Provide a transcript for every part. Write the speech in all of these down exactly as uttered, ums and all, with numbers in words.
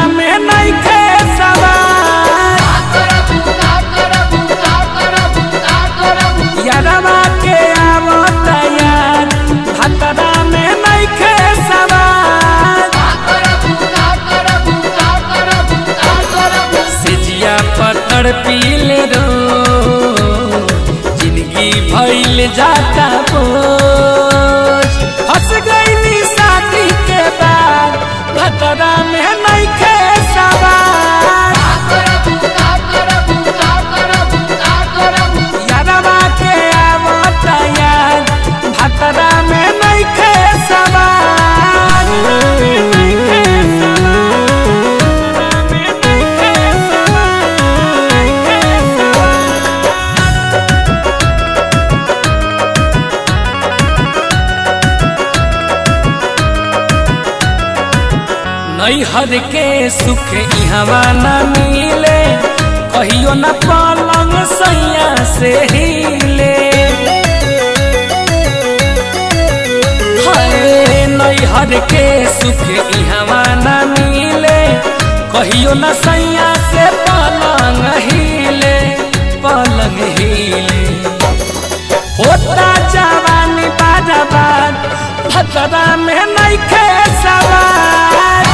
में नहीं खे सवार यारवा के आवत यार भतरा में नहीं खे सवार सिजिया पत्थर पीले रो जिंदगी भइल जाता बोझ फंस गई शादी के बाद भतरा में नहीं खे सवार यारवा के आवत यार भतरा में नहीं खे सवार नैहर के सुख इहवा न मिले कहियो न पलंग सैया से हिले नैहर के सुख इहवा न मिले कहियो न सैया से पलंग हिले पलंग हिले होता जवानी बाजाबाद भतरा में नहीं खे सवार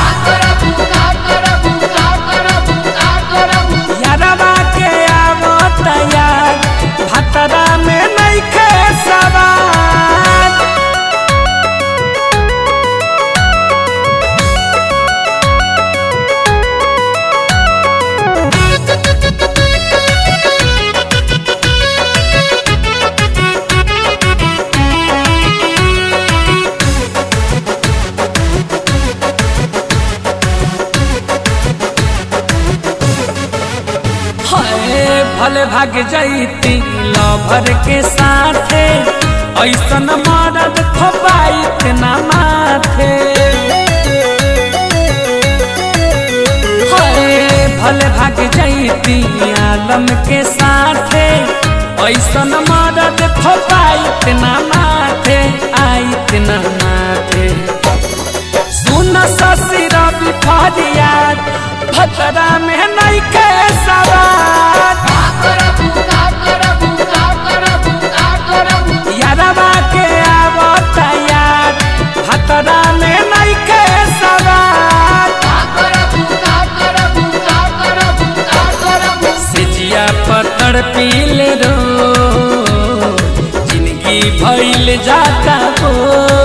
यारवा के आवत यार भतरा में नहीं खे सवार भले भाग जैती लभर के साथे ऐसन मरद खोपाइत ना माथे भले भाग जैती आलम के साथे ऐसन मरद खोपाइत ना माथे आइत ना माथे सुन शशि रवि फरियाद भतरा में नहीं खे सवार यारवा के आवत यार भतरा में नहीं खे सवार सिजिया पत्थर पीले रो जिंदगी भइल जाता बोझ